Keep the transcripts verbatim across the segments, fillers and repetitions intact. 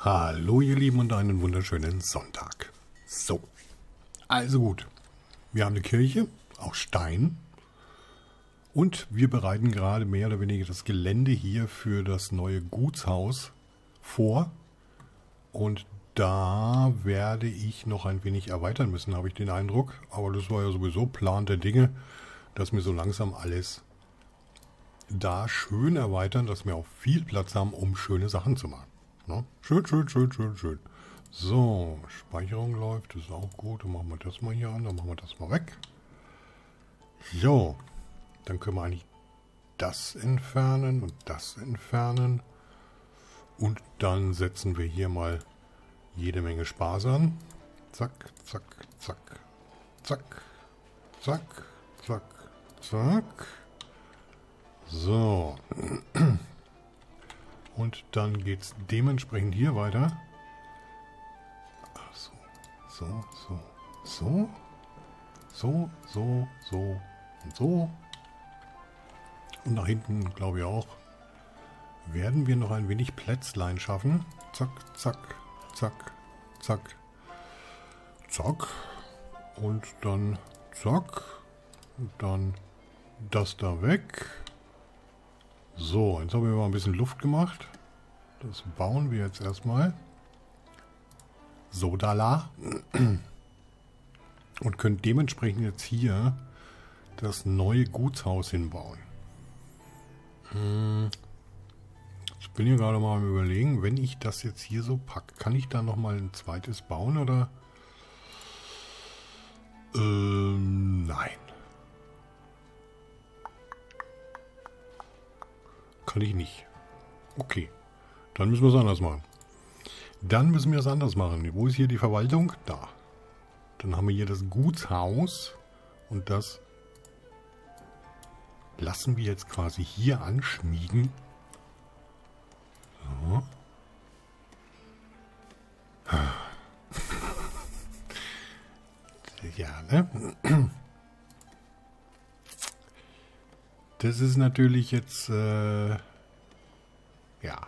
Hallo ihr Lieben und einen wunderschönen Sonntag. So, also gut. Wir haben eine Kirche aus Stein und wir bereiten gerade mehr oder weniger das Gelände hier für das neue Gutshaus vor. Und da werde ich noch ein wenig erweitern müssen, habe ich den Eindruck. Aber das war ja sowieso Plan der Dinge, dass wir so langsam alles da schön erweitern, dass wir auch viel Platz haben, um schöne Sachen zu machen. Na? Schön, schön, schön, schön, schön. So, Speicherung läuft, das ist auch gut. Dann machen wir das mal hier an, dann machen wir das mal weg. So, dann können wir eigentlich das entfernen und das entfernen. Und dann setzen wir hier mal jede Menge Spaß an. Zack, zack, zack, zack, zack, zack, zack. So. Und dann geht es dementsprechend hier weiter. Ach so, so, so, so, so, so, so und so. Und nach hinten, glaube ich auch, werden wir noch ein wenig Plätzlein schaffen. Zack, zack, zack, zack, zack. Und dann zack. Und dann das da weg. So, jetzt haben wir mal ein bisschen Luft gemacht. Das bauen wir jetzt erstmal. So, da la. Und können dementsprechend jetzt hier das neue Gutshaus hinbauen. Hm. Ich bin hier gerade mal am Überlegen, wenn ich das jetzt hier so packe, kann ich da nochmal ein zweites bauen oder? Ähm, nein. Kann ich nicht. Okay. Dann müssen wir es anders machen. Dann müssen wir es anders machen. Wo ist hier die Verwaltung? Da. Dann haben wir hier das Gutshaus. Und das lassen wir jetzt quasi hier anschmiegen. So. Ja, ne? Das ist natürlich jetzt, äh, ja.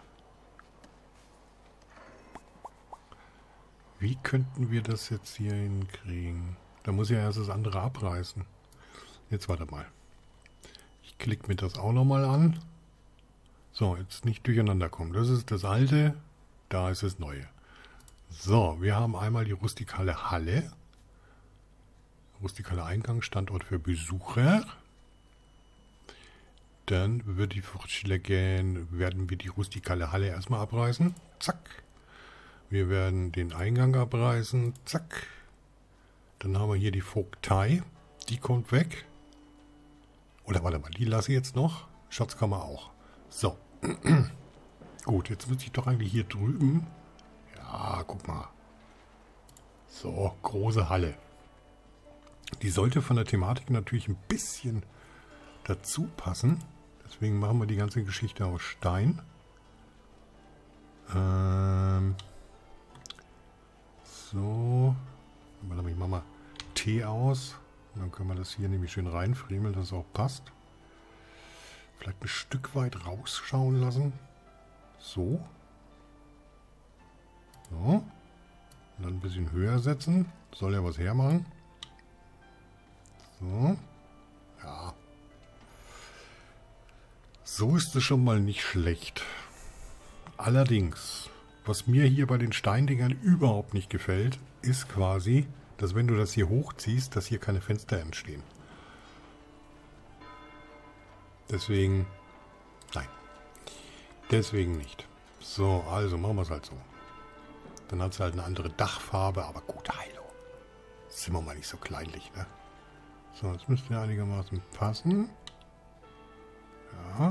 Wie könnten wir das jetzt hier hinkriegen? Da muss ja erst das andere abreißen. Jetzt warte mal. Ich klicke mir das auch nochmal an. So, jetzt nicht durcheinander kommen. Das ist das alte, da ist das neue. So, wir haben einmal die rustikale Halle. Rustikale Eingang, Standort für Besucher. Dann würde ich vorschlagen, werden wir die rustikale Halle erstmal abreißen. Zack. Wir werden den Eingang abreißen. Zack. Dann haben wir hier die Vogtei. Die kommt weg. Oder warte mal, die lasse ich jetzt noch. Schatzkammer auch. So. Gut, jetzt müsste ich doch eigentlich hier drüben. Ja, guck mal. So, große Halle. Die sollte von der Thematik natürlich ein bisschen dazu passen. Deswegen machen wir die ganze Geschichte aus Stein. Ähm, so. Ich mache mal T aus. Und dann können wir das hier nämlich schön reinfriemeln, dass es auch passt. Vielleicht ein Stück weit rausschauen lassen. So. So. Und dann ein bisschen höher setzen. Soll ja was hermachen. So. Ja. So ist es schon mal nicht schlecht. Allerdings, was mir hier bei den Steindingern überhaupt nicht gefällt, ist quasi, dass wenn du das hier hochziehst, dass hier keine Fenster entstehen. Deswegen, nein. Deswegen nicht. So, also machen wir es halt so. Dann hat es halt eine andere Dachfarbe, aber gut, hallo. Sind wir mal nicht so kleinlich, ne? So, jetzt müsste ja einigermaßen passen. Ja.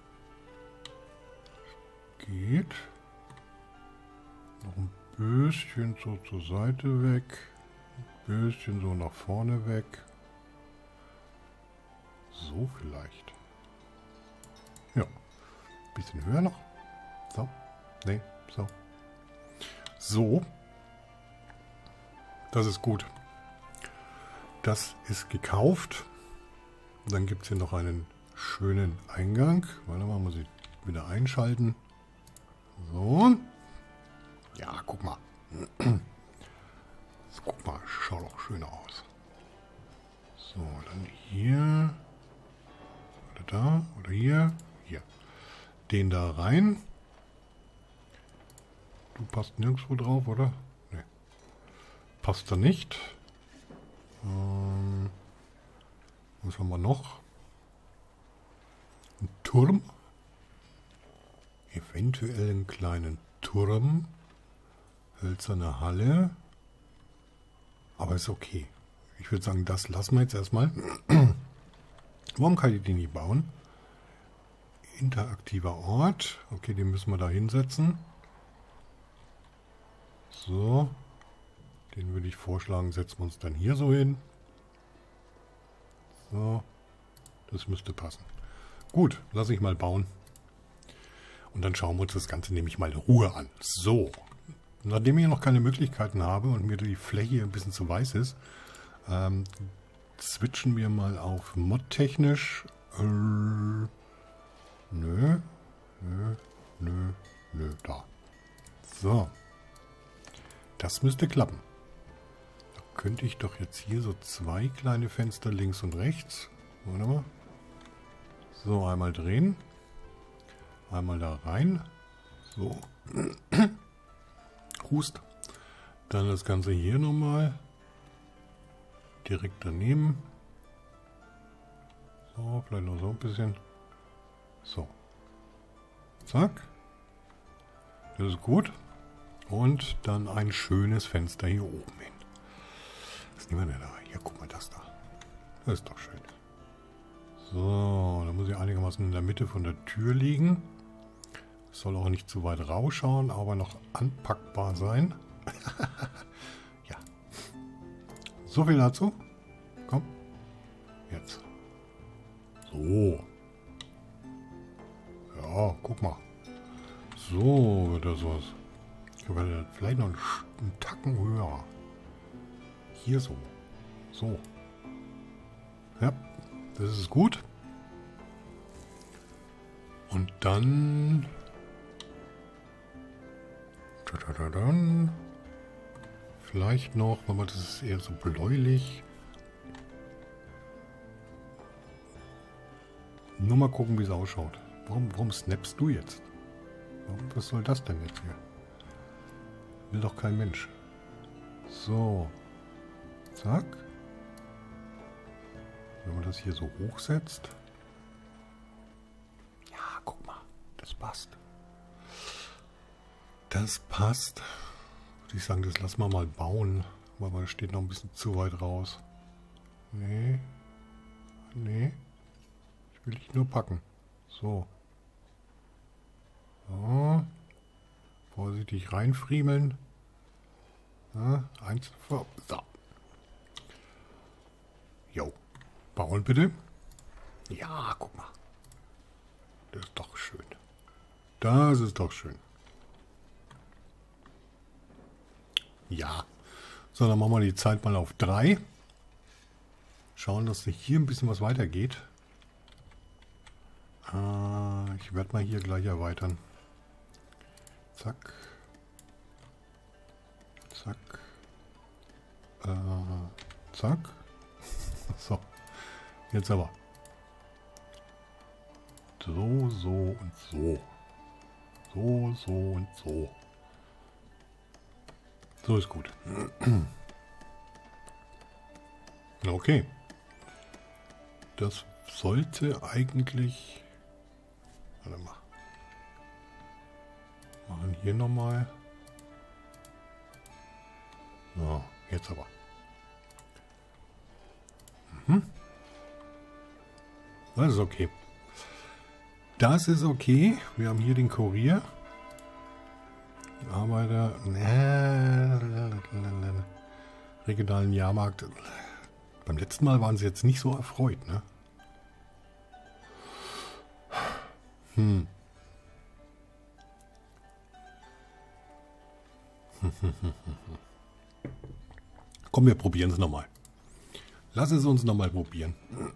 Geht. Noch ein bisschen so zur Seite weg. Ein bisschen so nach vorne weg. So vielleicht. Ja. Ein bisschen höher noch. So. Nee, so. So. Das ist gut. Das ist gekauft. Dann gibt es hier noch einen schönen Eingang. Warte mal, muss ich wieder einschalten. So. Ja, guck mal. Das, guck mal, schaut auch schön aus. So, dann hier. Oder da. Oder hier. Hier. Den da rein. Du passt nirgendwo drauf, oder? Nee. Passt da nicht. Ähm, was haben wir noch? Ein Turm. Eventuell einen kleinen Turm. Hölzerne Halle. Aber ist okay. Ich würde sagen, das lassen wir jetzt erstmal. Warum kann ich den nicht bauen? Interaktiver Ort. Okay, den müssen wir da hinsetzen. So. Den würde ich vorschlagen, setzen wir uns dann hier so hin. So. Das müsste passen. Gut, lasse ich mal bauen. Und dann schauen wir uns das Ganze nämlich mal in Ruhe an. So. Nachdem ich noch keine Möglichkeiten habe und mir die Fläche ein bisschen zu weiß ist, ähm, switchen wir mal auf modtechnisch. Äh, nö. Nö. Nö. Nö. Da. So. Das müsste klappen. Da könnte ich doch jetzt hier so zwei kleine Fenster links und rechts. Warte mal. So, einmal drehen. Einmal da rein. So. Hust. Dann das Ganze hier nochmal. Direkt daneben. So, vielleicht noch so ein bisschen. So. Zack. Das ist gut. Und dann ein schönes Fenster hier oben hin. Was nehmen wir denn da? Hier, guck mal das da. Das ist doch schön. So, da muss ich einigermaßen in der Mitte von der Tür liegen. Soll auch nicht zu weit rausschauen, aber noch anpackbar sein. Ja. So viel dazu. Komm. Jetzt. So. Ja, guck mal. So wird das was. Vielleicht noch einen, einen Tacken höher. Hier so. So. Ja, das ist gut. Und dann... Dann vielleicht noch, wenn man das ist eher so bläulich. Nur mal gucken, wie es ausschaut. Warum, warum snappst du jetzt? Warum, was soll das denn jetzt hier? Will doch kein Mensch. So. Zack. Wenn man das hier so hochsetzt. Ja, guck mal. Das passt. Das passt. Würde ich sagen, das lassen wir mal bauen. Aber das steht noch ein bisschen zu weit raus. Nee. Nee. Ich will dich nur packen. So. So. Vorsichtig reinfriemeln. Ja, eins vor. So. Jo. Bauen bitte. Ja, guck mal. Das ist doch schön. Das ist doch schön. Ja. So, dann machen wir die Zeit mal auf drei. Schauen, dass hier ein bisschen was weitergeht. Äh, ich werde mal hier gleich erweitern. Zack. Zack. Äh, zack. So. Jetzt aber. So, so und so. So, so und so. So ist gut. Okay. Das sollte eigentlich... Warte mal. Machen hier nochmal. So, jetzt aber. Mhm. Das ist okay. Das ist okay. Wir haben hier den Kurier. Arbeiter. Regionalen Jahrmarkt. Beim letzten Mal waren sie jetzt nicht so erfreut, ne? Hm. Komm, wir probieren es nochmal. Lass es uns nochmal probieren.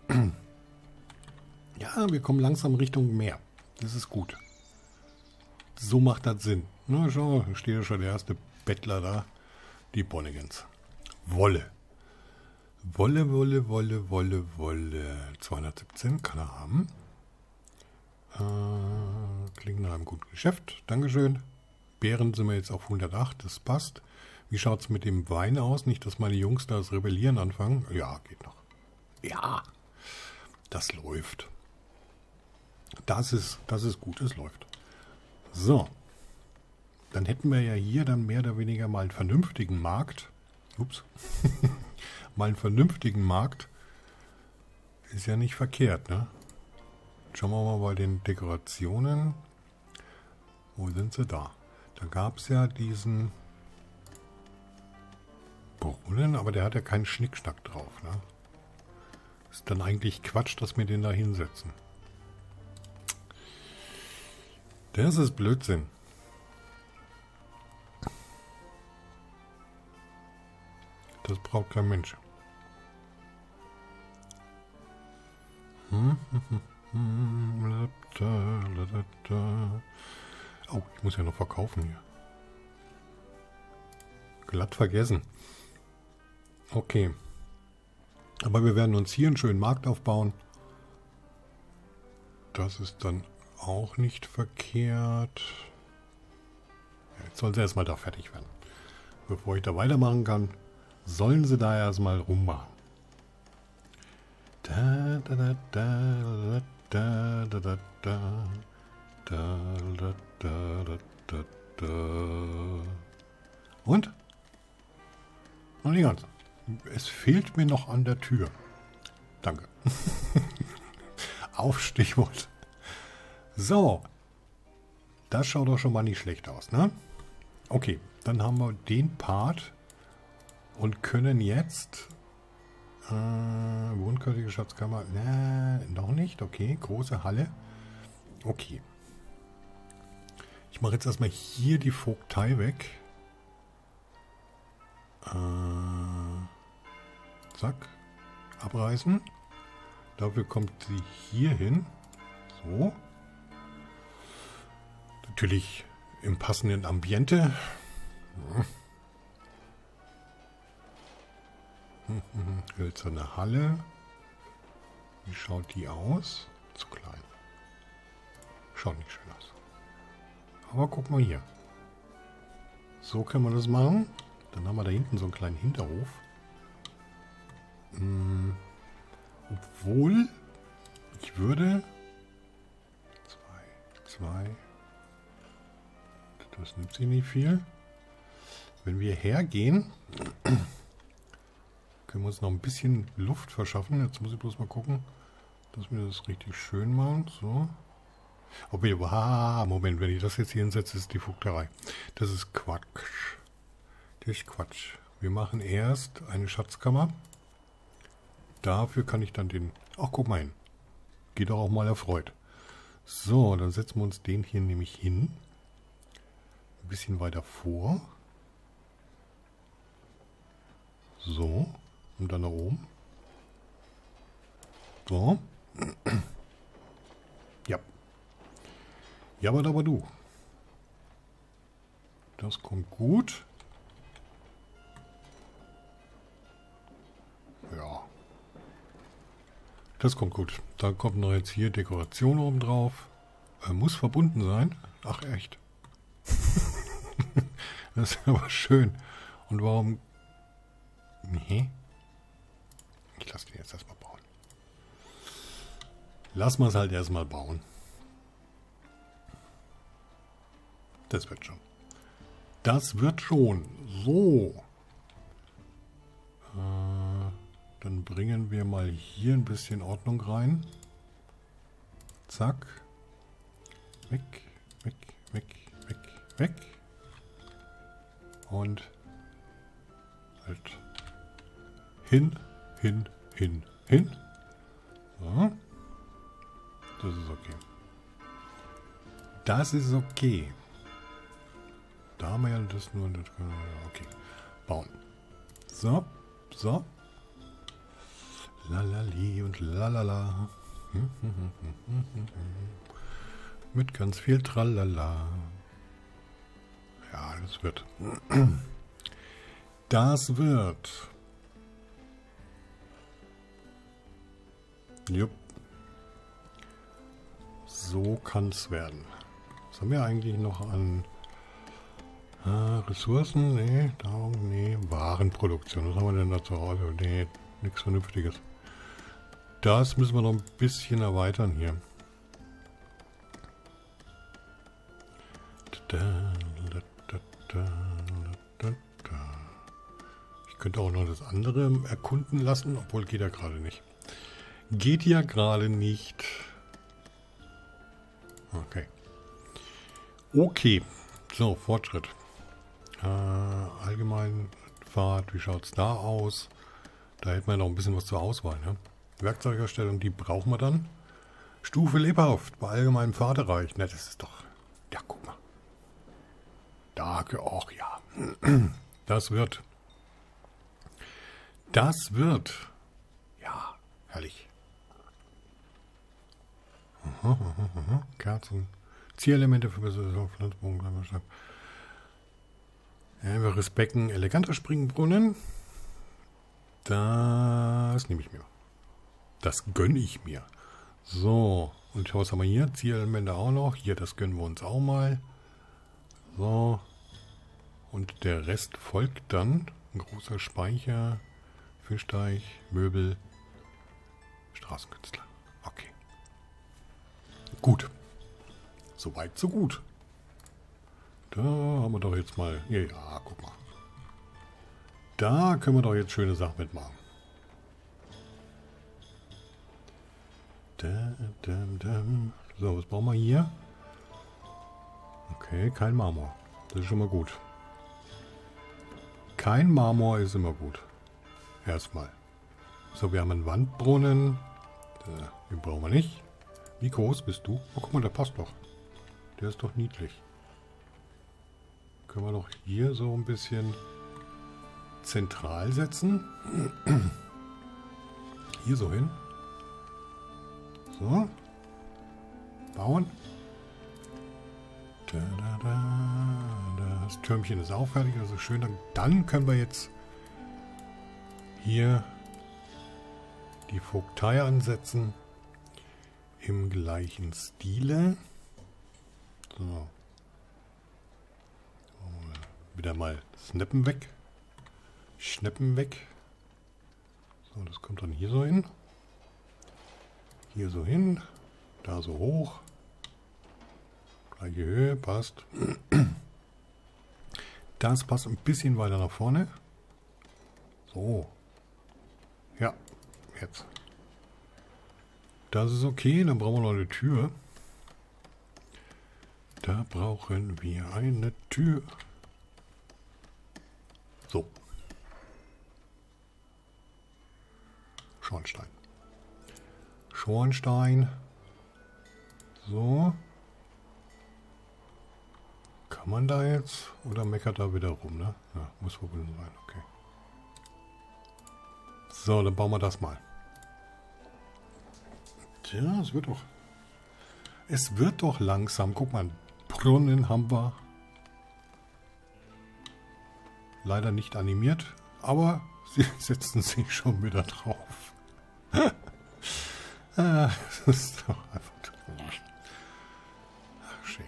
Ja, wir kommen langsam Richtung Meer. Das ist gut. so macht das Sinn. Na schau, da steht ja schon der erste Bettler da. Die Bonnigens. Wolle. Wolle, Wolle, Wolle, Wolle, Wolle. zweihundertsiebzehn kann er haben. Äh, klingt nach einem guten Geschäft. Dankeschön. Beeren sind wir jetzt auf hundertacht. Das passt. Wie schaut es mit dem Wein aus? Nicht, dass meine Jungs da das Rebellieren anfangen. Ja, geht noch. Ja, das läuft. Das ist, das ist gut, es läuft. So. Dann hätten wir ja hier dann mehr oder weniger mal einen vernünftigen Markt. Ups. Mal einen vernünftigen Markt. Ist ja nicht verkehrt, ne? Schauen wir mal bei den Dekorationen. Wo sind sie da? Da gab es ja diesen Brunnen, aber der hat ja keinen Schnickschnack drauf, ne? Ist dann eigentlich Quatsch, dass wir den da hinsetzen. Das ist Blödsinn. Das braucht kein Mensch. Oh, ich muss ja noch verkaufen hier. Glatt vergessen. Okay. Aber wir werden uns hier einen schönen Markt aufbauen. Das ist dann auch nicht verkehrt. Ja, jetzt sollen sie erstmal da fertig werden. Bevor ich da weitermachen kann, sollen sie da erstmal rummachen. Da, da, da, da, da, da, da, da, da, da, da, da, da. Und? Noch nicht ganz. Es fehlt mir noch an der Tür. Danke. Auf Stichwort. So. Das schaut doch schon mal nicht schlecht aus, ne? Okay, dann haben wir den Part und können jetzt äh, wohnkörperliche Schatzkammer. Ne, noch nicht. Okay, große Halle. Okay. Ich mache jetzt erstmal hier die Vogtei weg. Äh, zack. Abreißen. Dafür kommt sie hier hin. So. Natürlich im passenden Ambiente. Hölzerne Halle. Wie schaut die aus? Zu klein. Schaut nicht schön aus. Aber guck mal hier. So kann man das machen. Dann haben wir da hinten so einen kleinen Hinterhof. Hm. Obwohl, ich würde... Zwei, zwei... Das nimmt sich nicht viel. Wenn wir hergehen, können wir uns noch ein bisschen Luft verschaffen. Jetzt muss ich bloß mal gucken, dass wir das richtig schön machen. So. Ob wir, ah, Moment, wenn ich das jetzt hier hinsetze, ist die Vogterei. Das ist Quatsch. Das ist Quatsch. Wir machen erst eine Schatzkammer. Dafür kann ich dann den... Ach, guck mal hin. Geht doch auch mal erfreut. So, dann setzen wir uns den hier nämlich hin. Ein bisschen weiter vor. So. Und dann nach oben. So. Ja. Ja, aber aber du. Das kommt gut. Ja. Das kommt gut. Da kommt noch jetzt hier Dekoration oben drauf. Äh, muss verbunden sein. Ach, echt. Das ist aber schön. Und warum... Nee. Ich lasse den jetzt erstmal bauen. Lass mal es halt erstmal bauen. Das wird schon. Das wird schon. So. Äh, dann bringen wir mal hier ein bisschen Ordnung rein. Zack. Weg, weg, weg, weg, weg. Und halt hin, hin, hin, hin. So. Das ist okay. Das ist okay. Da haben wir ja das nur... Okay. Bauen. So. So. Lalali und lalala. Mit ganz viel Tralala. Das wird. Das wird. Jupp. So kann es werden. Was haben wir eigentlich noch an äh, Ressourcen? Nee, darum, nee. Warenproduktion. Was haben wir denn da zu Hause? Nee, nichts Vernünftiges. Das müssen wir noch ein bisschen erweitern hier. Ich könnte auch noch das andere erkunden lassen, obwohl geht ja gerade nicht. Geht ja gerade nicht. Okay. Okay. So, Fortschritt. Äh, allgemein Fahrt, wie schaut es da aus? Da hätten wir noch ein bisschen was zur Auswahl. Ne? Werkzeugerstellung, die brauchen wir dann. Stufe lebhaft, bei allgemeinem Fahrterreich. Ne, das ist doch... Ja, guck mal. Da, auch ja. Das wird... Das wird... Ja, herrlich. Aha, aha, aha. Kerzen. Zielelemente für Pflanzbogen. Einfaches Becken, eleganter Springbrunnen. Das nehme ich mir. Das gönne ich mir. So, und was haben wir hier? Zielelemente auch noch. Hier, das gönnen wir uns auch mal. So. Und der Rest folgt dann. Ein großer Speicher, Fischteich, Möbel, Straßenkünstler. Okay. Gut. Soweit, so gut. Da haben wir doch jetzt mal... Ja, ja, guck mal. Da können wir doch jetzt schöne Sachen mitmachen. Da, da, da. So, was brauchen wir hier? Okay, kein Marmor. Das ist schon mal gut. Kein Marmor ist immer gut. Erstmal. So, wir haben einen Wandbrunnen. Den brauchen wir nicht. Wie groß bist du? Oh, guck mal, der passt doch. Der ist doch niedlich. Können wir doch hier so ein bisschen zentral setzen. Hier so hin. So. Bauen. Da, da, da. Das Türmchen ist auch fertig, also schön. Dann, dann können wir jetzt hier die Vogtei ansetzen. Im gleichen Stile. So. Wieder mal Snappen weg. Schnappen weg. So, das kommt dann hier so hin. Hier so hin. Da so hoch. Gleiche Höhe, passt. Das passt ein bisschen weiter nach vorne. So. Ja, jetzt. Das ist okay, dann brauchen wir noch eine Tür. Da brauchen wir eine Tür. So. Schornstein. Schornstein. So. Kann man da jetzt? Oder meckert da wieder rum, ne? Ja, muss verbunden sein, okay. So, dann bauen wir das mal. Tja, es wird doch... Es wird doch langsam. Guck mal, Brunnen haben wir. Leider nicht animiert, aber sie setzen sich schon wieder drauf. Ah, das ist doch einfach... Ach, schön.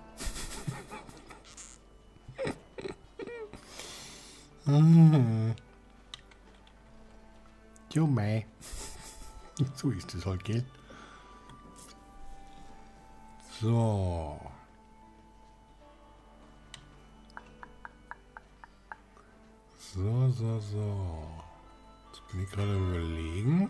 Jo, mei. So ist es halt, gell? So. So, so, so. Jetzt bin ich gerade am Überlegen.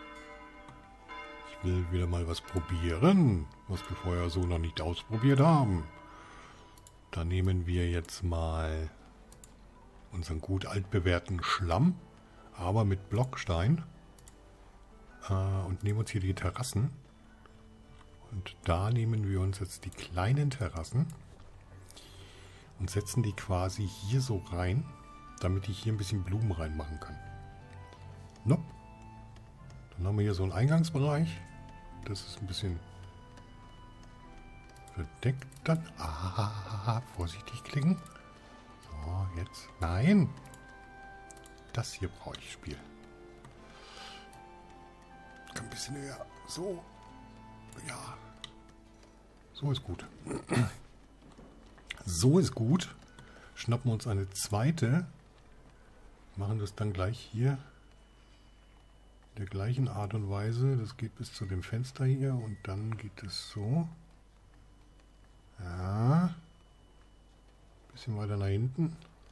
Ich will wieder mal was probieren, was wir vorher so noch nicht ausprobiert haben. Da nehmen wir jetzt mal unseren gut altbewährten Schlamm, aber mit Blockstein. Äh, und nehmen uns hier die Terrassen. Und da nehmen wir uns jetzt die kleinen Terrassen und setzen die quasi hier so rein, damit ich hier ein bisschen Blumen reinmachen kann. Nope. Dann haben wir hier so einen Eingangsbereich. Das ist ein bisschen verdeckt dann. Ah, vorsichtig klicken. So, jetzt. Nein! Das hier brauche ich, Spiel. Ein bisschen höher. So. Ja. So ist gut. So ist gut. Schnappen wir uns eine zweite. Machen das dann gleich hier. Der gleichen Art und Weise. Das geht bis zu dem Fenster hier und dann geht es so. Ja. Bisschen weiter nach hinten.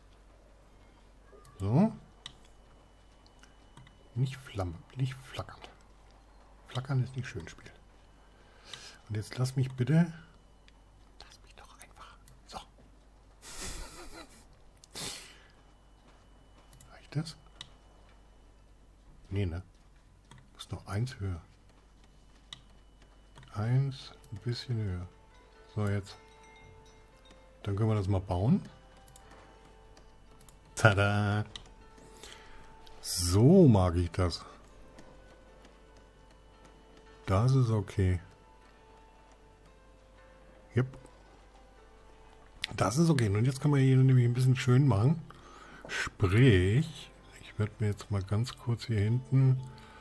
So. Nicht flammen, nicht flackern. Flackern ist nicht schön, Spiel. Und jetzt lass mich bitte. Lass mich doch einfach. So. Reicht das? Nee, ne? Muss noch eins höher. Eins, ein bisschen höher. So, jetzt. Dann können wir das mal bauen. Tada! So mag ich das. Das ist okay. Yep. Das ist okay. Und jetzt können wir hier nämlich ein bisschen schön machen. Sprich, ich werde mir jetzt mal ganz kurz hier hinten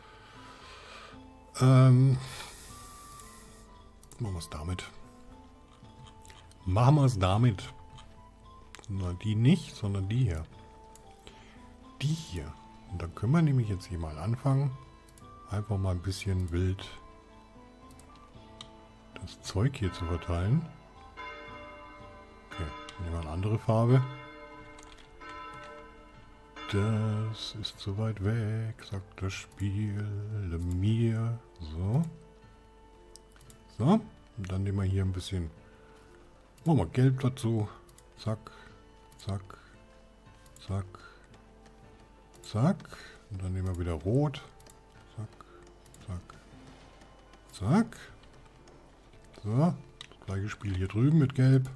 ähm, machen wir es damit. Machen wir es damit. Sondern die nicht, sondern die hier. Die hier. Und dann können wir nämlich jetzt hier mal anfangen. Einfach mal ein bisschen wild das Zeug hier zu verteilen. Okay, nehmen wir eine andere Farbe. Das ist zu weit weg, sagt das Spiel mir. So. So. Und dann nehmen wir hier ein bisschen. Machen wir Gelb dazu. Zack. Zack. Zack. Zack. Und dann nehmen wir wieder Rot. Zack. Zack. Zack. So. Das gleiche Spiel hier drüben mit Gelb.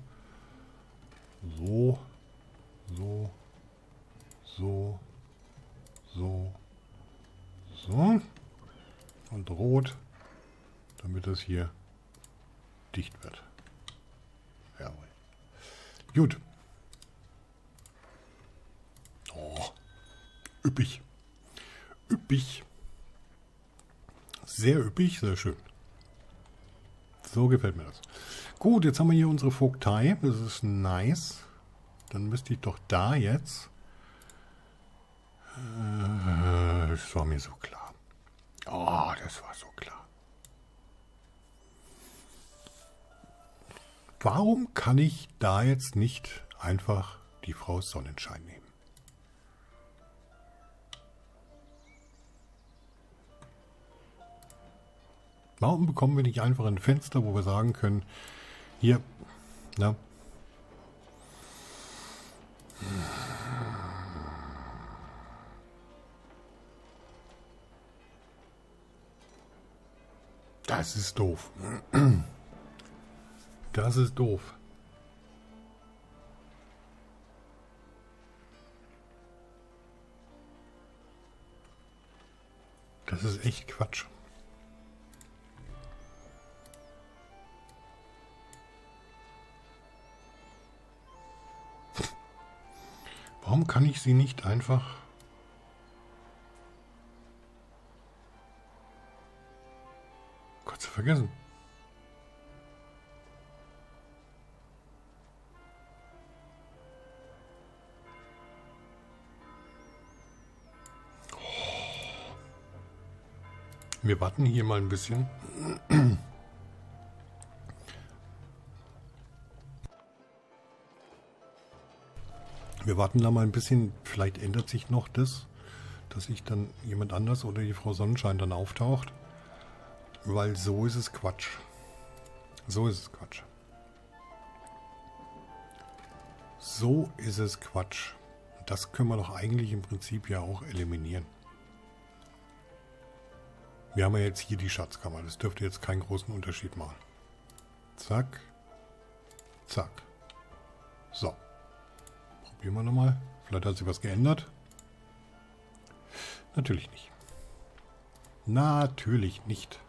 So. So. So. So. So. Und Rot. Damit das hier dicht wird. Jawohl. Gut. Oh. Üppig. Üppig. Sehr üppig, sehr schön. So gefällt mir das. Gut, jetzt haben wir hier unsere Vogtei. Das ist nice. Dann müsste ich doch da jetzt... Äh, das war mir so klar. Oh, das war so klar. Warum kann ich da jetzt nicht einfach die Frau Sonnenschein nehmen? Warum bekommen wir nicht einfach ein Fenster, wo wir sagen können, hier, na, das ist doof. Das ist doof. Das ist echt Quatsch. Warum kann ich sie nicht einfach... Kurz vergessen. Wir warten hier mal ein bisschen. Wir warten da mal ein bisschen. Vielleicht ändert sich noch das, dass sich dann jemand anders oder die Frau Sonnenschein dann auftaucht. Weil so ist es Quatsch. So ist es Quatsch. So ist es Quatsch. Das können wir doch eigentlich im Prinzip ja auch eliminieren. Wir haben ja jetzt hier die Schatzkammer. Das dürfte jetzt keinen großen Unterschied machen. Zack. Zack. So. Probieren wir nochmal. Vielleicht hat sich was geändert. Natürlich nicht. Natürlich nicht.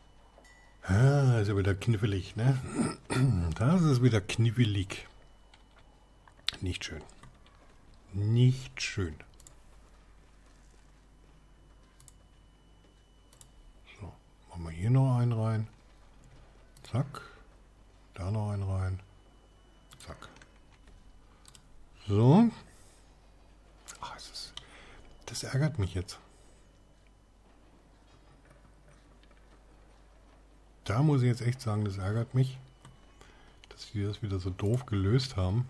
Ah, ist ja wieder knifflig, ne? Das ist wieder knifflig. Nicht schön. Nicht schön. So, machen wir hier noch einen rein. Zack. Da noch einen rein. Zack. So. Ach, es ist, das ärgert mich jetzt. Da muss ich jetzt echt sagen, das ärgert mich, dass die das wieder so doof gelöst haben.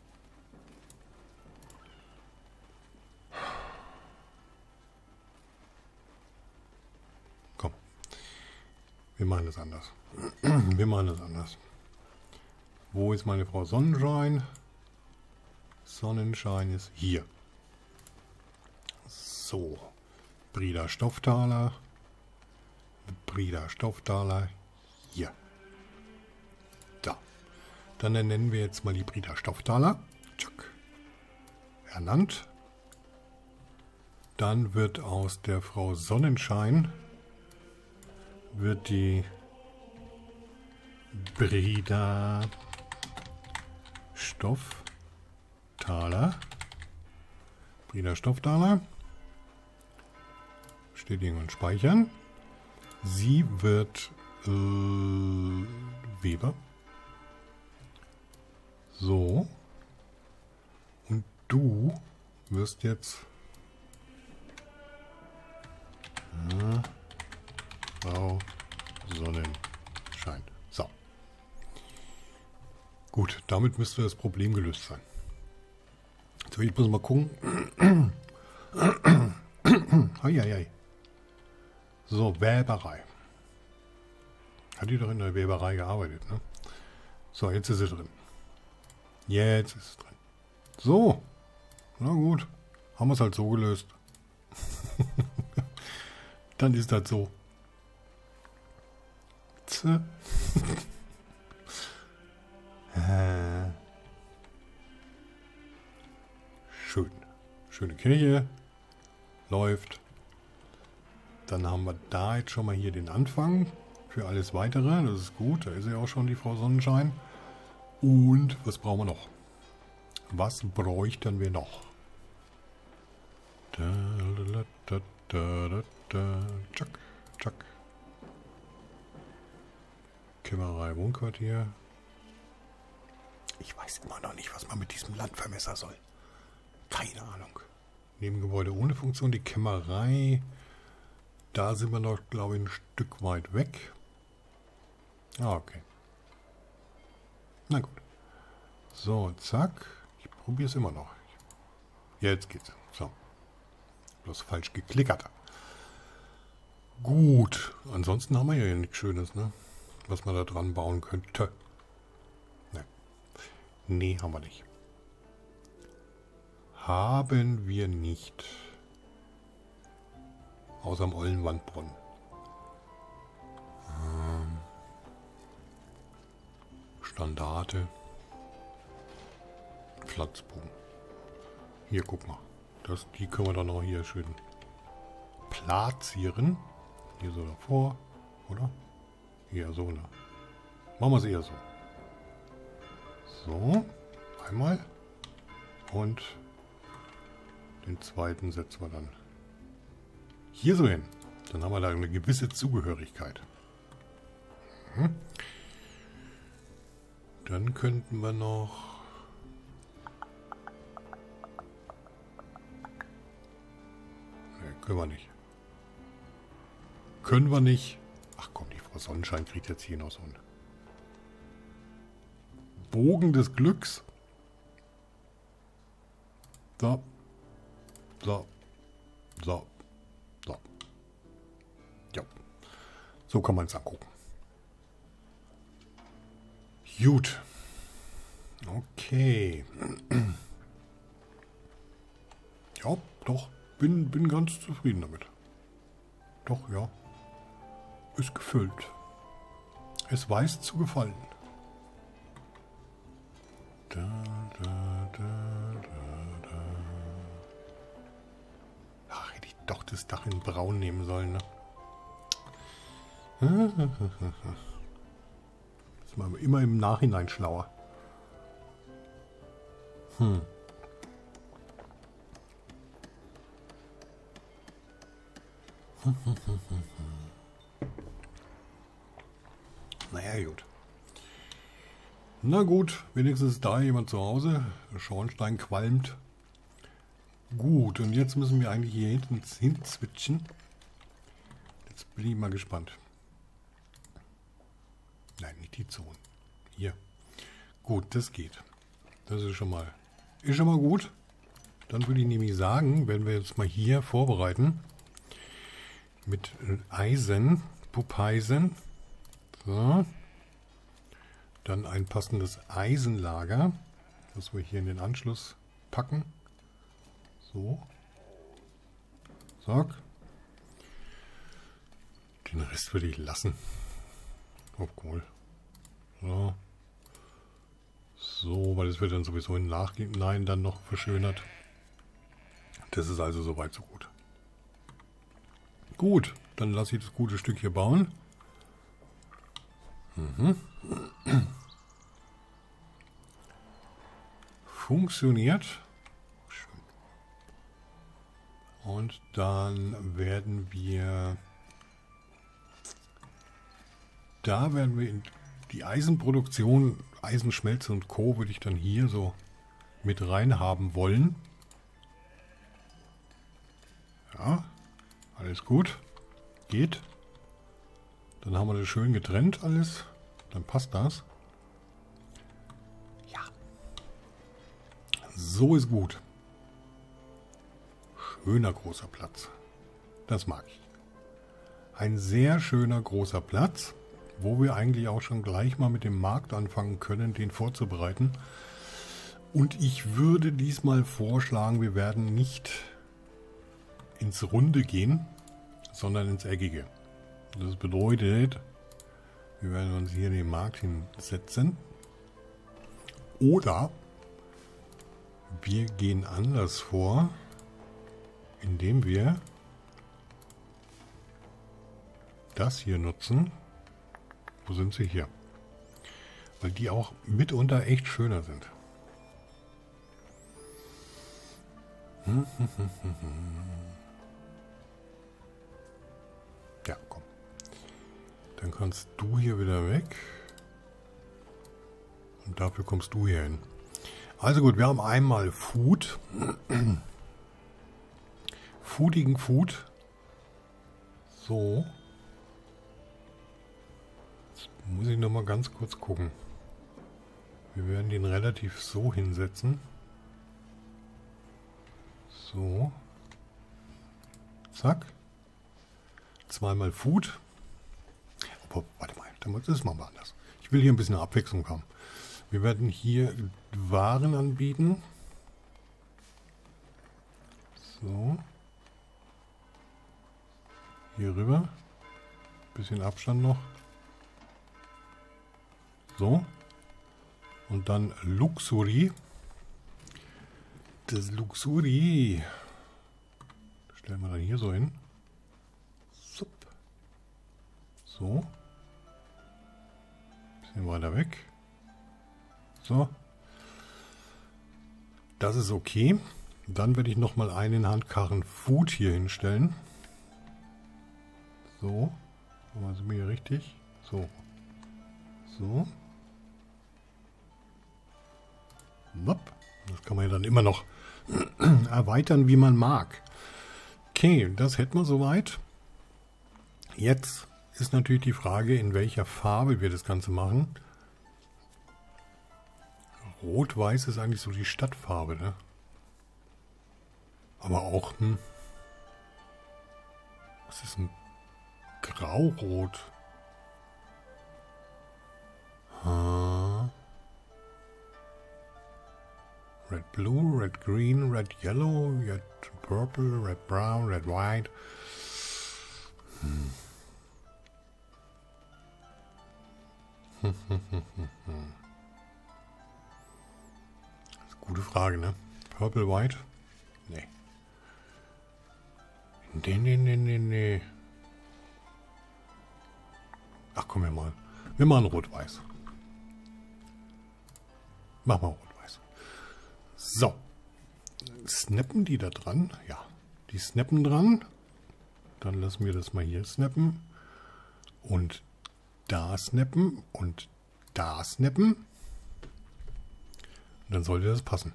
Komm. Wir machen das anders. Wir machen das anders. Wo ist meine Frau Sonnenschein? Sonnenschein ist hier. So. Brida Stofftaler. Brida Stofftaler. Hier. Da. Dann nennen wir jetzt mal die Brida Stofftaler. Tschuck. Ernannt. Dann wird aus der Frau Sonnenschein wird die Brida Stofftaler. Brida Stofftaler. Bestätigen und speichern. Sie wird äh, Weber. So. Und du wirst jetzt äh, Frau Sonnenschein. So. Gut, damit müsste das Problem gelöst sein. So, ich muss mal gucken. Eieiei. So, Weberei. Hat die doch in der Weberei gearbeitet, ne? So, jetzt ist sie drin. Jetzt ist es drin. So. Na gut. Haben wir es halt so gelöst. Dann ist das so. Z. Schön. Schöne Kirche. Läuft. Dann haben wir da jetzt schon mal hier den Anfang für alles Weitere. Das ist gut. Da ist ja auch schon die Frau Sonnenschein. Und was brauchen wir noch? Was bräuchten wir noch? Da, da, da, da, da, da. Tschack, tschack. Kämmerei, Wohnquartier. Ich weiß immer noch nicht, was man mit diesem Landvermesser soll. Keine Ahnung. Nebengebäude ohne Funktion, die Kämmerei. Da sind wir noch, glaube ich, ein Stück weit weg. Ah, okay. Na gut. So, zack. Ich probiere es immer noch. Jetzt geht's. So. Bloß falsch geklickert. Gut. Ansonsten haben wir ja nichts Schönes, ne? Was man da dran bauen könnte. Ne. Nee, haben wir nicht. Haben wir nicht. Außer am Eulenwandbrunnen. Ähm, Standarte. Platzbogen. Hier, guck mal. Das, die können wir dann noch hier schön platzieren. Hier so davor, oder? Hier so, ne? Machen wir es eher so. So. Einmal. Und den zweiten setzen wir dann hier so hin. Dann haben wir da eine gewisse Zugehörigkeit. Mhm. Dann könnten wir noch... Ne, können wir nicht. Können wir nicht. Ach komm, die Frau Sonnenschein kriegt jetzt hier noch so einen Bogen des Glücks. So. So. So. So. Ja. So kann man es angucken. Gut. Okay. Ja, doch. Bin, bin ganz zufrieden damit. Doch, ja. Ist gefüllt. Es weiß zu gefallen. Da, da, da, da, da. Ach, hätte ich doch das Dach in braun nehmen sollen, ne? Ist man immer im Nachhinein schlauer. Hm. Naja, gut. Na gut, wenigstens ist da jemand zu Hause. Der Schornstein qualmt. Gut, und jetzt müssen wir eigentlich hier hinten hinzwitschen. Jetzt bin ich mal gespannt. Nein, nicht die Zone. Hier. Gut, das geht. Das ist schon mal, ist schon mal gut. Dann würde ich nämlich sagen, wenn wir jetzt mal hier vorbereiten. Mit Eisen, Puppeisen. So. Dann ein passendes Eisenlager, das wir hier in den Anschluss packen. So. Zack. Den Rest würde ich lassen. Oh, cool. So. So, weil es wird dann sowieso im Nachhinein dann noch verschönert. Das ist also soweit so gut. Gut, dann lasse ich das gute Stück hier bauen. Mhm. Funktioniert. Schön. Und dann werden wir... Da werden wir in die Eisenproduktion, Eisenschmelze und Co. würde ich dann hier so mit rein haben wollen. Ja, alles gut. Geht. Dann haben wir das schön getrennt alles. Dann passt das. Ja. So ist gut. Schöner großer Platz. Das mag ich. Ein sehr schöner großer Platz, wo wir eigentlich auch schon gleich mal mit dem Markt anfangen können, den vorzubereiten. Und ich würde diesmal vorschlagen, wir werden nicht ins Runde gehen, sondern ins Eckige. Das bedeutet, wir werden uns hier den Markt hinsetzen. Oder wir gehen anders vor, indem wir das hier nutzen. Wo sind sie hier? Weil die auch mitunter echt schöner sind. Ja, komm. Dann kannst du hier wieder weg. Und dafür kommst du hier hin. Also gut, wir haben einmal Food. Foodigen Food. So. Jetzt muss ich noch mal ganz kurz gucken. Wir werden den relativ so hinsetzen. So. Zack. Zweimal Food. Aber warte mal, das machen wir anders. Ich will hier ein bisschen Abwechslung haben. Wir werden hier Waren anbieten. So. Hier rüber. Bisschen Abstand noch. So. Und dann Luxury. Das Luxury. Stellen wir dann hier so hin. So. Bisschen weiter weg. So. Das ist okay. Dann werde ich nochmal einen Handkarren Food hier hinstellen. So. Aber sind wir hier richtig? So. So. Das kann man ja dann immer noch erweitern, wie man mag. Okay, das hätten wir soweit. Jetzt ist natürlich die Frage, in welcher Farbe wir das Ganze machen. Rot-Weiß ist eigentlich so die Stadtfarbe, ne? Aber auch, hm, was ist ein Graurot? Huh. Red Blue, Red Green, Red Yellow, Red Purple, Red Brown, Red White. Hm. Das ist eine gute Frage, ne? Purple, White? Nee. Nee, nee, nee, nee, nee. Ach komm, wir mal. Wir machen Rot-Weiß. Mach mal Rot-Weiß. So. Snappen die da dran? Ja. Die snappen dran. Dann lassen wir das mal hier snappen. Und da snappen. Und da snappen. Und dann sollte das passen.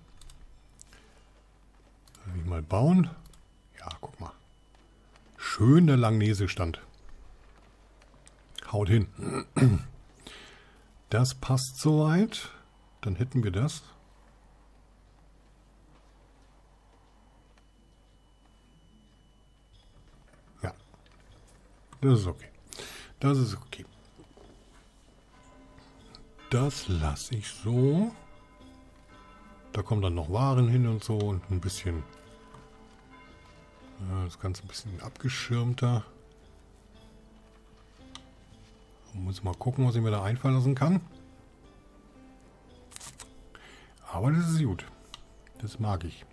Soll ich mal bauen? Ja, guck mal. Schön der Langnese-Stand. Haut hin. Das passt soweit. Dann hätten wir das. Ja. Das ist okay. Das ist okay. Das lasse ich so. Da kommen dann noch Waren hin und so und ein bisschen, ja, das Ganze ein bisschen abgeschirmter. Muss mal gucken, was ich mir da einfallen lassen kann. Aber das ist gut. Das mag ich.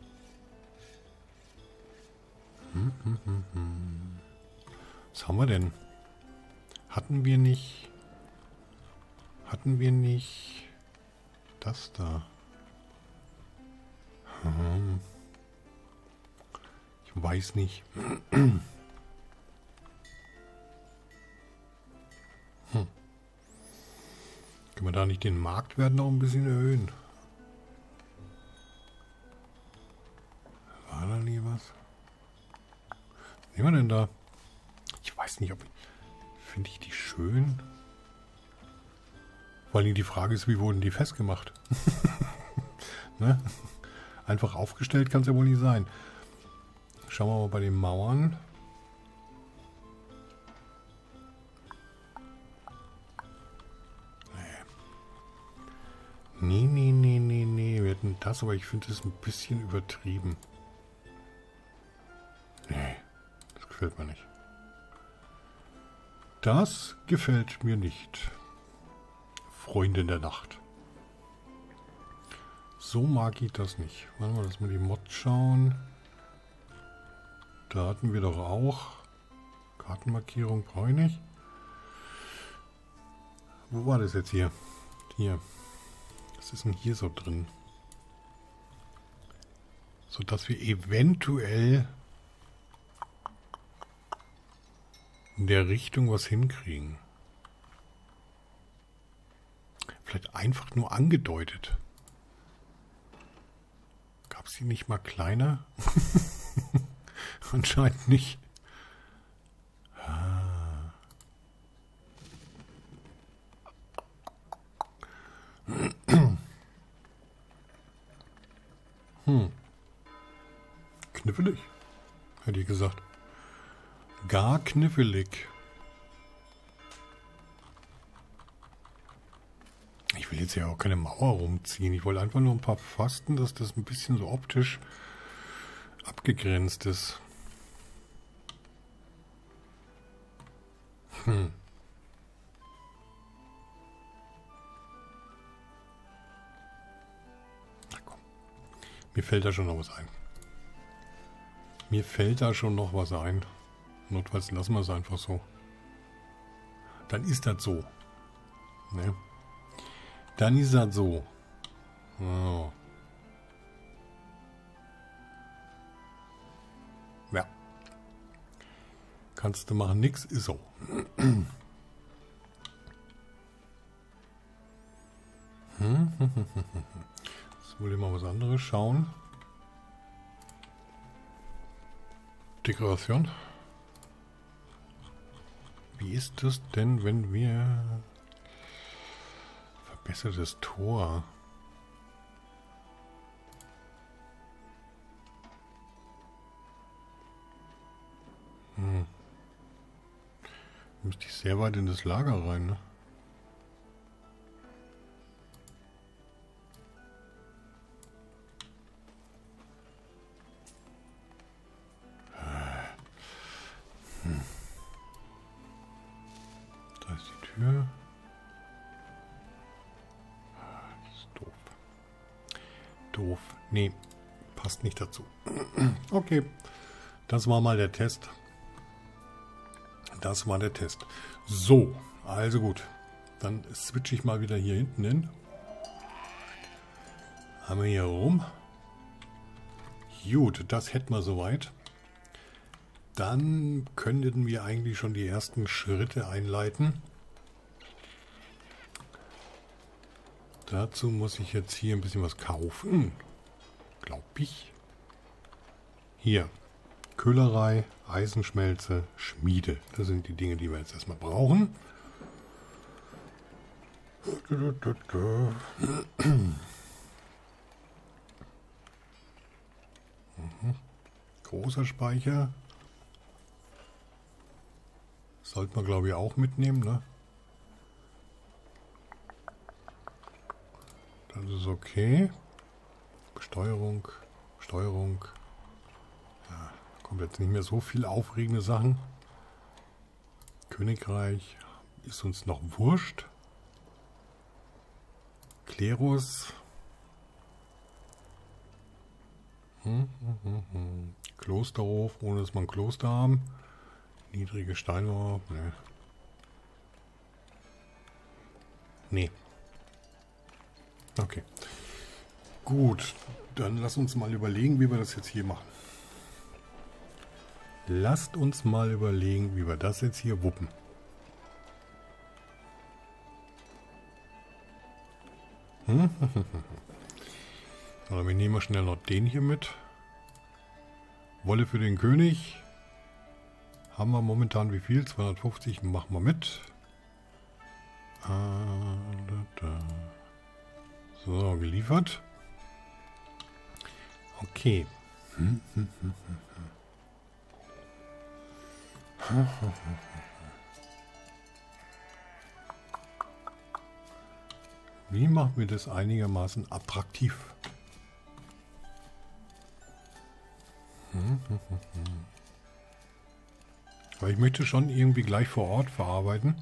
Hm, hm, hm, hm. Was haben wir denn? Hatten wir nicht... Hatten wir nicht... Das da? Hm. Ich weiß nicht. Hm. Können wir da nicht den Marktwert noch ein bisschen erhöhen? War da nie was? Was nehmen wir denn da? Ich weiß nicht, ob... Finde ich die schön? Vor allem die Frage ist, wie wurden die festgemacht? Ne? Einfach aufgestellt kann es ja wohl nicht sein. Schauen wir mal bei den Mauern. Nee, nee, nee, nee, nee. Wir hätten das, aber ich finde das ein bisschen übertrieben. Nee, das gefällt mir nicht. Das gefällt mir nicht. Freundin der Nacht. So mag ich das nicht. Wollen wir das mal die Mod schauen. Da hatten wir doch auch. Kartenmarkierung brauche ich nicht. Wo war das jetzt hier? Hier. Was ist denn hier so drin? So dass wir eventuell in der Richtung was hinkriegen. Vielleicht einfach nur angedeutet. Gab es die nicht mal kleiner? Anscheinend nicht. Ah. Hm. Kniffelig, hätte ich gesagt. Gar kniffelig. Ich will jetzt ja auch keine Mauer rumziehen. Ich wollte einfach nur ein paar Pfosten, dass das ein bisschen so optisch abgegrenzt ist. Hm. Na komm. Mir fällt da schon noch was ein. Mir fällt da schon noch was ein. Notfalls lassen wir es einfach so. Dann ist das so. Ne? Dann ist das so. Oh. Ja. Kannst du machen, nix, ist so. Jetzt will ich mal was anderes schauen. Dekoration. Wie ist das denn, wenn wir... Verbessertes Tor. Hm. Müsste ich sehr weit in das Lager rein, ne? Hm. Da ist die Tür. Das ist doof. Doof. Nee, passt nicht dazu. Okay, das war mal der Test. Das war der Test. So, also gut. Dann switche ich mal wieder hier hinten hin. Haben wir hier rum. Gut, das hätten wir soweit. Dann könnten wir eigentlich schon die ersten Schritte einleiten. Dazu muss ich jetzt hier ein bisschen was kaufen. Glaube ich. Hier. Köhlerei, Eisenschmelze, Schmiede. Das sind die Dinge, die wir jetzt erstmal brauchen. Mhm. Großer Speicher. Sollte man, glaube ich, auch mitnehmen, ne? Das ist okay. Steuerung, Steuerung. Ja, kommt jetzt nicht mehr so viel aufregende Sachen. Königreich ist uns noch wurscht. Klerus. Hm, hm, hm, hm. Klosterhof, ohne dass wir ein Kloster haben. Niedrige Steinmauer. Ne. Nee. Okay. Gut, dann lass uns mal überlegen, wie wir das jetzt hier machen. Lasst uns mal überlegen, wie wir das jetzt hier wuppen. Hm? So, wir nehmen mal schnell noch den hier mit. Wolle für den König. Haben wir momentan wie viel? zweihundertfünfzig machen wir mit. Ah, da, da. So, geliefert. Okay. Hm, hm, hm, hm, hm. Wie machen wir das einigermaßen attraktiv? Hm, hm, hm, hm. Weil ich möchte schon irgendwie gleich vor Ort verarbeiten.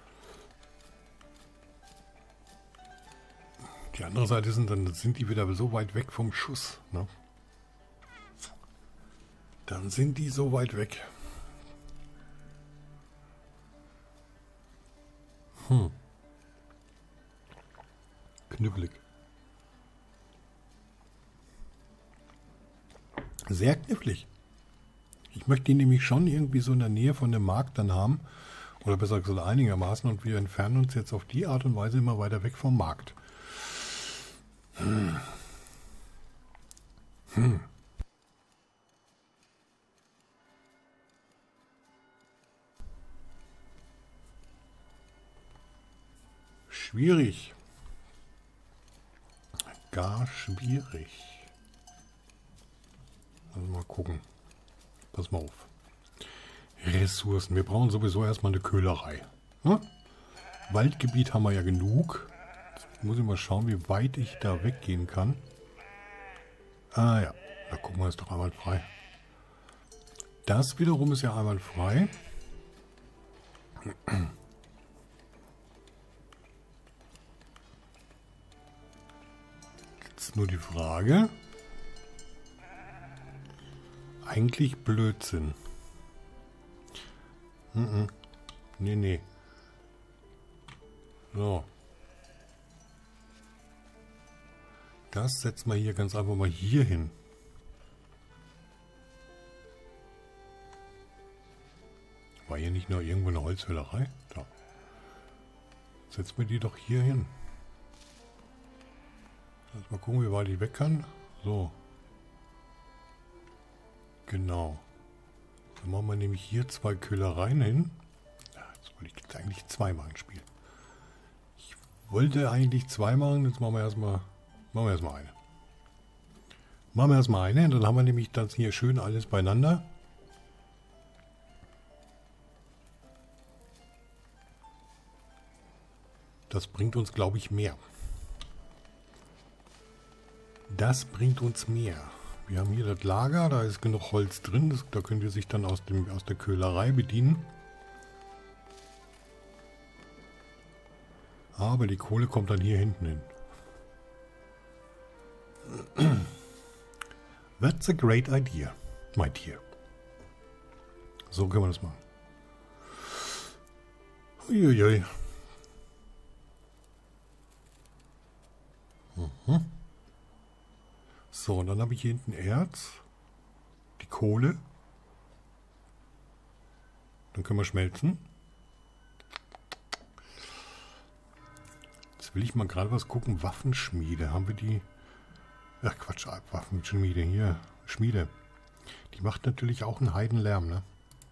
Die andere Seite sind dann sind die wieder so weit weg vom Schuss, ne? Dann sind die so weit weg. Hm. Knifflig. Sehr knifflig. Ich möchte die nämlich schon irgendwie so in der Nähe von dem Markt dann haben. Oder besser gesagt einigermaßen. Und wir entfernen uns jetzt auf die Art und Weise immer weiter weg vom Markt. Hm. Hm. Schwierig. Gar schwierig. Also mal gucken. Pass mal auf. Ressourcen. Wir brauchen sowieso erstmal eine Köhlerei. Hm? Waldgebiet haben wir ja genug. Jetzt muss ich mal schauen, wie weit ich da weggehen kann. Ah ja, da gucken wir, ist doch einmal frei. Das wiederum ist ja einmal frei. Jetzt nur die Frage. Eigentlich Blödsinn. Mhm. Nee, nee. So. Das setzen wir hier ganz einfach mal hier hin. War hier nicht nur irgendwo eine Holzhällerei? Da. Setzen wir die doch hier hin. Lass mal gucken, wie weit ich weg kann. So. Genau. Dann machen wir nämlich hier zwei Köhlereien hin. Ja, jetzt wollte ich jetzt eigentlich zwei machen, Spiel. Ich wollte eigentlich zwei machen, jetzt machen wir erstmal machen wir erstmal eine. Machen wir erstmal eine, dann haben wir nämlich das hier schön alles beieinander. Das bringt uns, glaube ich, mehr. Das bringt uns mehr. Wir haben hier das Lager, da ist genug Holz drin, das, da könnt ihr sich dann aus, dem, aus der Köhlerei bedienen. Aber die Kohle kommt dann hier hinten hin. That's a great idea, my dear. So können wir das machen. Uiuiui. Mhm. So, und dann habe ich hier hinten Erz. Kohle. Dann können wir schmelzen. Jetzt will ich mal gerade was gucken. Waffenschmiede. Haben wir die... Ach Quatsch, Waffenschmiede. Hier, Schmiede. Die macht natürlich auch einen Heidenlärm, ne?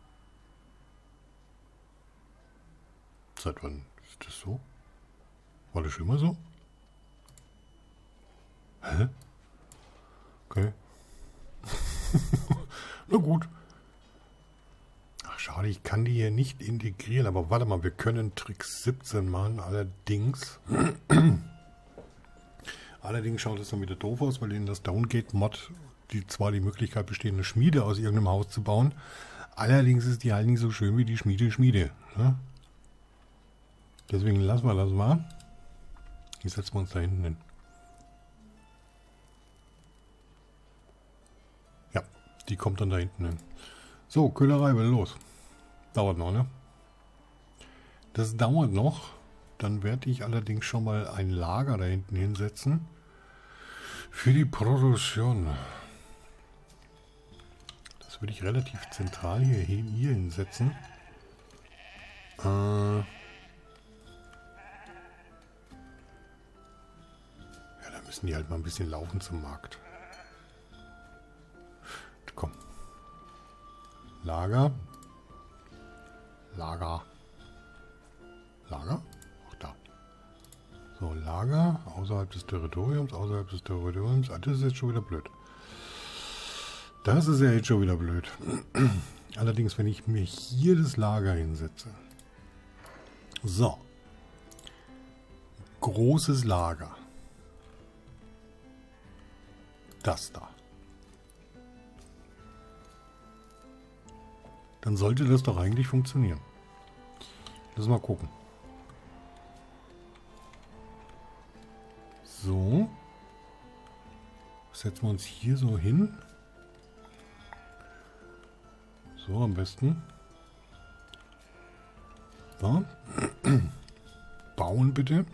Seit wann ist das so? War das schon immer so? Hä? Okay. Na gut. Ach, schade, ich kann die hier nicht integrieren. Aber warte mal, wir können Trick siebzehn machen. Allerdings... Allerdings schaut es dann wieder doof aus, weil in das Downgate-Mod die zwar die Möglichkeit besteht, eine Schmiede aus irgendeinem Haus zu bauen. Allerdings ist die halt nicht so schön wie die Schmiede-Schmiede. Ne? Deswegen lassen wir das mal. Die setzen wir uns da hinten hin. Ja, die kommt dann da hinten hin. So, Köhlerei will los. Dauert noch, ne? Das dauert noch. Dann werde ich allerdings schon mal ein Lager da hinten hinsetzen. Für die Produktion. Das würde ich relativ zentral hier, hier hinsetzen. Äh... Müssen die halt mal ein bisschen laufen zum Markt. Komm. Lager. Lager. Lager? Ach da. So, Lager. Außerhalb des Territoriums. Außerhalb des Territoriums. Ah, das ist jetzt schon wieder blöd. Das ist ja jetzt schon wieder blöd. Allerdings, wenn ich mir hier das Lager hinsetze. So. Großes Lager. Das da. Dann sollte das doch eigentlich funktionieren. Lass mal gucken. So. Setzen wir uns hier so hin. So am besten. So. Bauen bitte.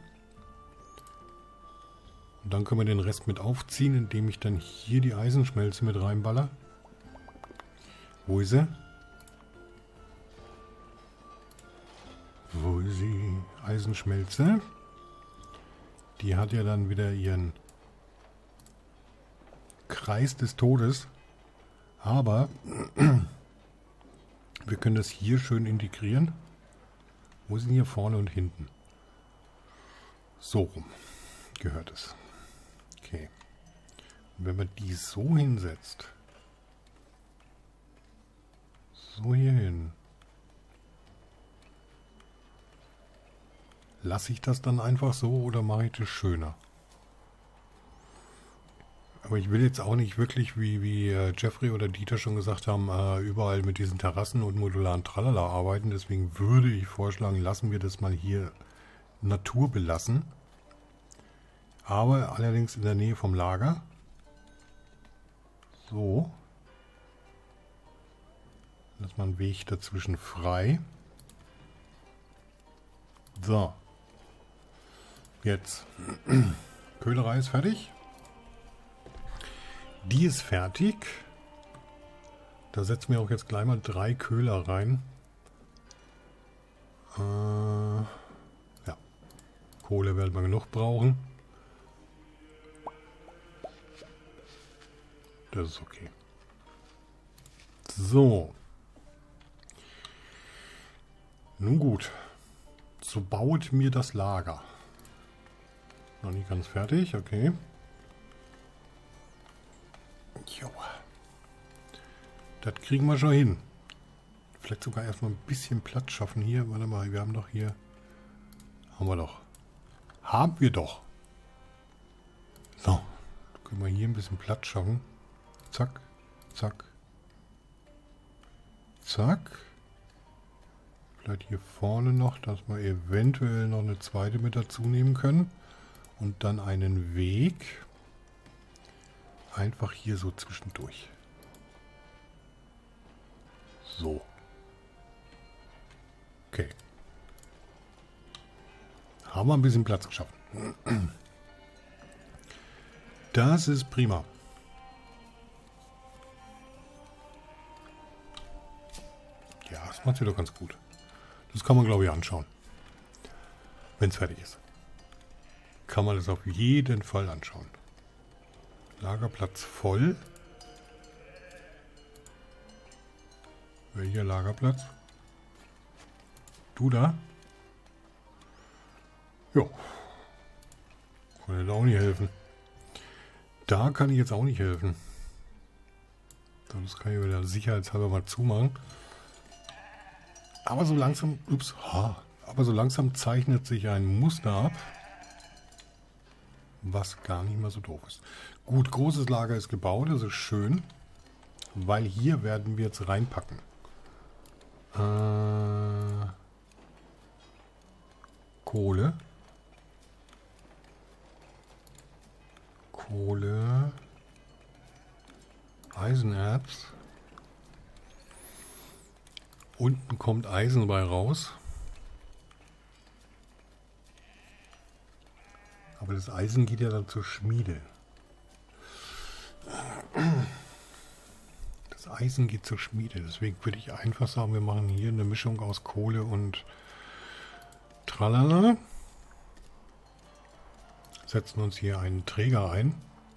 Und dann können wir den Rest mit aufziehen, indem ich dann hier die Eisenschmelze mit reinballer. Wo ist sie? Wo ist sie? Eisenschmelze. Die hat ja dann wieder ihren Kreis des Todes. Aber wir können das hier schön integrieren. Wo sind hier vorne und hinten? So rum gehört es. Okay. Und wenn man die so hinsetzt, so hier hin, lasse ich das dann einfach so oder mache ich das schöner? Aber ich will jetzt auch nicht wirklich, wie, wie Jeffrey oder Dieter schon gesagt haben, überall mit diesen Terrassen und modularen Tralala arbeiten. Deswegen würde ich vorschlagen, lassen wir das mal hier Natur belassen. Aber allerdings in der Nähe vom Lager. So. Lass mal einen Weg dazwischen frei. So. Jetzt. Köhlerei ist fertig. Die ist fertig. Da setzen wir auch jetzt gleich mal drei Köhler rein. Äh, ja. Kohle werden wir genug brauchen. Das ist okay. So. Nun gut. So baut mir das Lager. Noch nicht ganz fertig, okay. Jo. Das kriegen wir schon hin. Vielleicht sogar erstmal ein bisschen Platz schaffen hier. Warte mal, wir haben doch hier... Haben wir doch. Haben wir doch. So. Können wir hier ein bisschen Platz schaffen. Zack, zack, zack. Vielleicht hier vorne noch, dass wir eventuell noch eine zweite mit dazu nehmen können. Und dann einen Weg. Einfach hier so zwischendurch. So. Okay. Haben wir ein bisschen Platz geschaffen. Das ist prima. macht sie doch ganz gut. Das kann man, glaube ich, anschauen. Wenn es fertig ist. Kann man das auf jeden Fall anschauen. Lagerplatz voll. Welcher Lagerplatz? Du da? Ja. Kann jetzt auch nicht helfen. Da kann ich jetzt auch nicht helfen. Das kann ich wieder sicherheitshalber mal zumachen. Aber so langsam, ups, ha, aber so langsam zeichnet sich ein Muster ab, was gar nicht mehr so doof ist. Gut, großes Lager ist gebaut, das ist schön, weil hier werden wir jetzt reinpacken. Äh, Kohle. Kohle. Eisenerz. Unten kommt Eisen bei raus. Aber das Eisen geht ja dann zur Schmiede. Das Eisen geht zur Schmiede. Deswegen würde ich einfach sagen, wir machen hier eine Mischung aus Kohle und Tralala. Setzen uns hier einen Träger ein.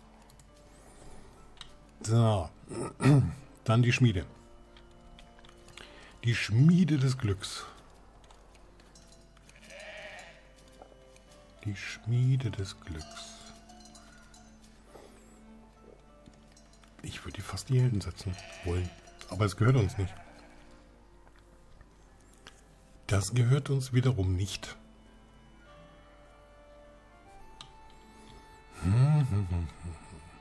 So. Dann die Schmiede. Die Schmiede des Glücks. Die Schmiede des Glücks. Ich würde die fast hier hinten setzen wollen. Aber es gehört uns nicht. Das gehört uns wiederum nicht. Hm, hm, hm, hm.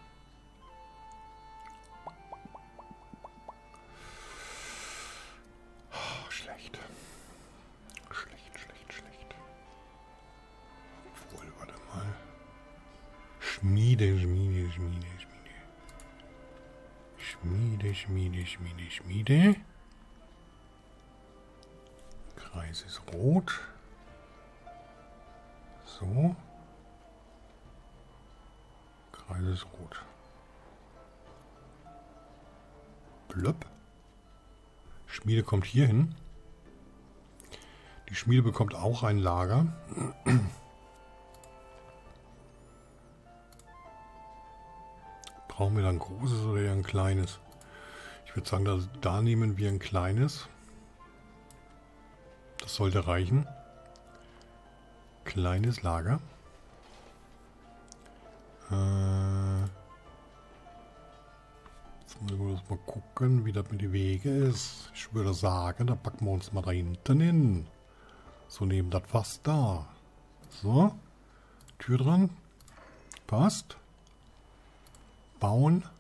Oh, schlecht. Schlecht, schlecht, schlecht. Obwohl, warte mal. Schmiede, Schmiede, Schmiede, Schmiede. Schmiede, Schmiede, Schmiede, Schmiede. Kreis ist rot. So. Kreis ist rot. Blöpp. Schmiede kommt hier hin. Die Schmiede bekommt auch ein Lager. Brauchen wir dann ein großes oder eher ein kleines? Ich würde sagen, da, da nehmen wir ein kleines. Das sollte reichen. Kleines Lager. Äh, jetzt müssen wir das mal gucken, wie das mit den Wegen ist. Ich würde sagen, da packen wir uns mal da hinten hin. So neben das Fass da. So. Tür dran. Passt. Bauen.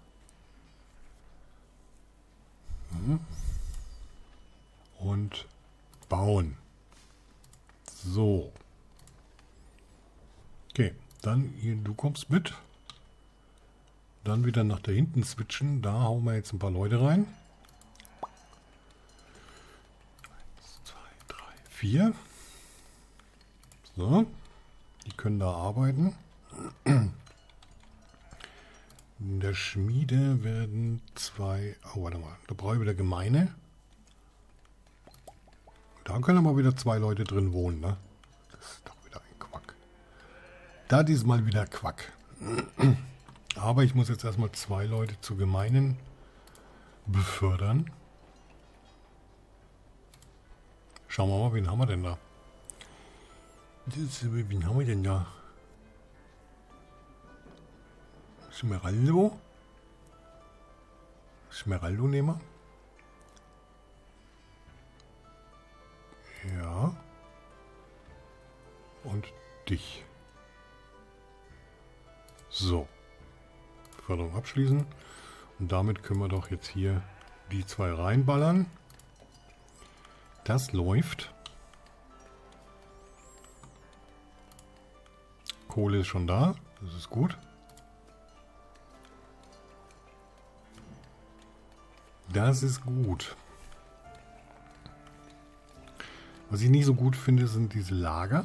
Hm. Und bauen. So. Okay, dann hier, du kommst mit. Dann wieder nach da hinten switchen. Da hauen wir jetzt ein paar Leute rein. Eins, zwei, drei, vier. So. Die können da arbeiten. In der Schmiede werden zwei... Oh, warte mal. Da brauche ich wieder Gemeine. Da können aber wieder zwei Leute drin wohnen, ne? Das ist doch wieder ein Quack. Da diesmal wieder Quack. Aber ich muss jetzt erstmal zwei Leute zu Gemeinen befördern. Schauen wir mal, wen haben wir denn da? Das, wen haben wir denn da? Smeraldo? Smeraldo nehmen wir. Ja. Und dich. So. Förderung abschließen. Und damit können wir doch jetzt hier die zwei reinballern. Das läuft. Kohle ist schon da. Das ist gut. Das ist gut. Was ich nicht so gut finde, sind diese Lager.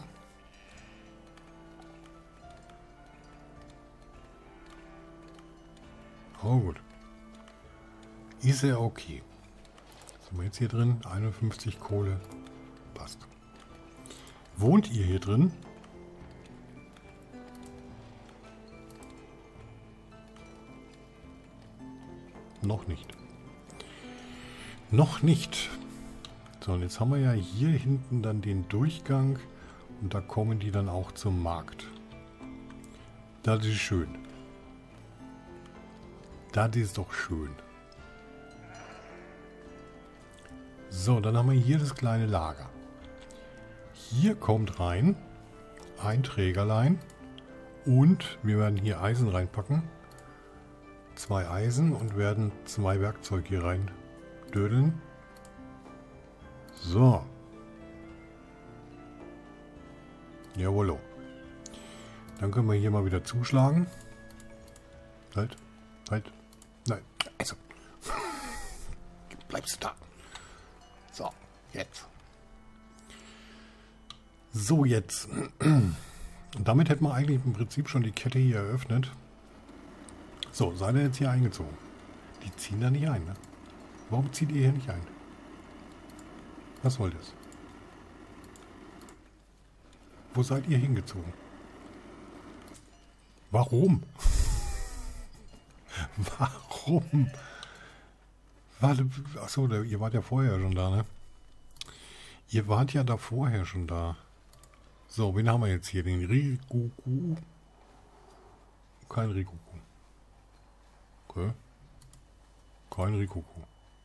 Oh gut. Ist ja okay. Sind wir jetzt hier drin? einundfünfzig Kohle. Passt. Wohnt ihr hier drin? Noch nicht. Noch nicht. So, und jetzt haben wir ja hier hinten dann den Durchgang und da kommen die dann auch zum Markt. Das ist schön. Das ist doch schön. So, dann haben wir hier das kleine Lager. Hier kommt rein ein Trägerlein und wir werden hier Eisen reinpacken. Zwei Eisen und werden zwei Werkzeuge hier rein dödeln. So. Jawollo. Dann können wir hier mal wieder zuschlagen. Halt. Halt. Nein. Also. Bleibst du da. So. Jetzt. So, jetzt. Und damit hätten wir eigentlich im Prinzip schon die Kette hier eröffnet. So, seid ihr jetzt hier eingezogen? Die ziehen da nicht ein, ne? Warum zieht ihr hier nicht ein? Was soll das? Wo seid ihr hingezogen? Warum? Warum? Warte, achso, ihr wart ja vorher schon da, ne? Ihr wart ja da vorher schon da. So, wen haben wir jetzt hier? Den Rikuku? Kein Rikuku. Okay. Kein Rikuku.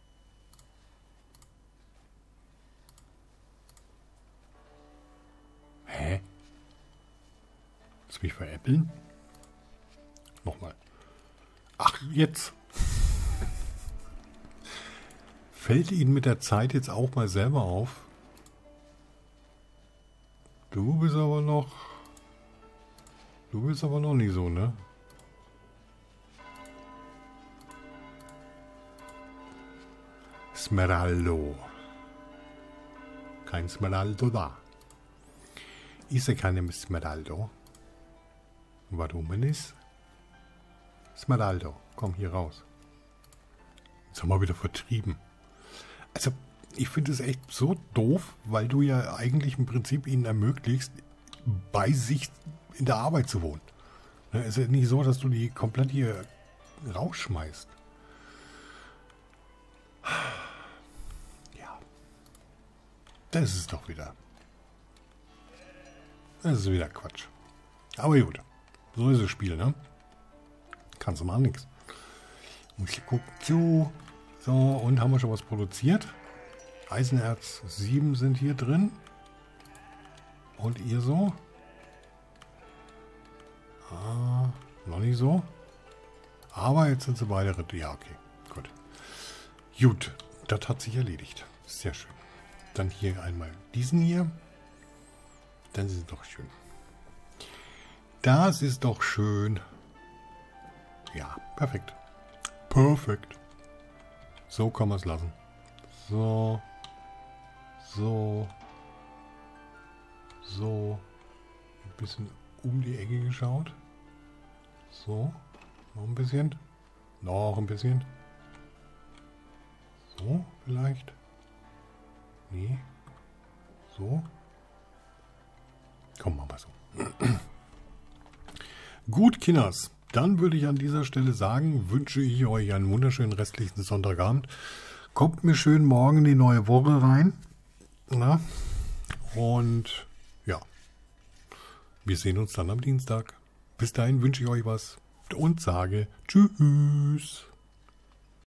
Hä? Willst du mich veräppeln? Nochmal. Ach, jetzt. Fällt Ihnen mit der Zeit jetzt auch mal selber auf? Du bist aber noch... Du bist aber noch nicht so, ne? Smeraldo. Kein Smeraldo da. Ist ja keine Smeraldo. Warum ist? Smeraldo, komm hier raus. Jetzt haben wir wieder vertrieben. Also, ich finde es echt so doof, weil du ja eigentlich im Prinzip ihnen ermöglicht, bei sich in der Arbeit zu wohnen. Es ist ja nicht so, dass du die komplett hier rausschmeißt. Ja. Das ist doch wieder... Das ist wieder Quatsch. Aber gut. So ist das Spiel, ne? Kannst du mal nichts. Muss ich gucken. So. So, und haben wir schon was produziert? Eisenerz sieben sind hier drin. Und ihr so? Ah, noch nicht so. Aber jetzt sind sie beide... Ja, okay. Gut. Gut. Das hat sich erledigt. Sehr schön. Dann hier einmal diesen hier. Das ist doch schön. Das ist doch schön. Ja, perfekt. Perfekt. So kann man es lassen. So. So. So. Ein bisschen um die Ecke geschaut. So. Noch ein bisschen. Noch ein bisschen. So, vielleicht. Nee. So. Komm, machen wir so. Gut, Kinders. Dann würde ich an dieser Stelle sagen, wünsche ich euch einen wunderschönen restlichen Sonntagabend. Kommt mir schön morgen in die neue Woche rein. Na? Und ja, wir sehen uns dann am Dienstag. Bis dahin wünsche ich euch was und sage Tschüss.